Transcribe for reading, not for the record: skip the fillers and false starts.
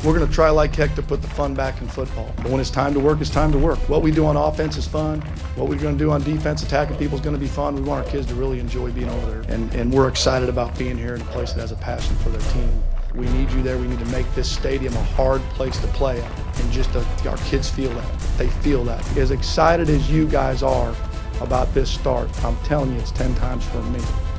We're going to try like heck to put the fun back in football. But when it's time to work, it's time to work. What we do on offense is fun. What we're going to do on defense, attacking people, is going to be fun. We want our kids to really enjoy being over there. And we're excited about being here in a place that has a passion for their team. We need you there. We need to make this stadium a hard place to play at. And just our kids feel that. They feel that. As excited as you guys are about this start, I'm telling you, it's 10 times for me.